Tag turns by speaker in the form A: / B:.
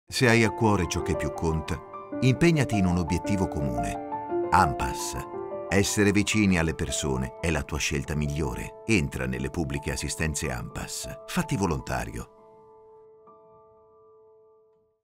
A: Se hai a cuore ciò che più conta, impegnati in un obiettivo comune. ANPAS. Essere vicini alle persone è la tua scelta migliore. Entra nelle pubbliche assistenze ANPAS. Fatti volontario.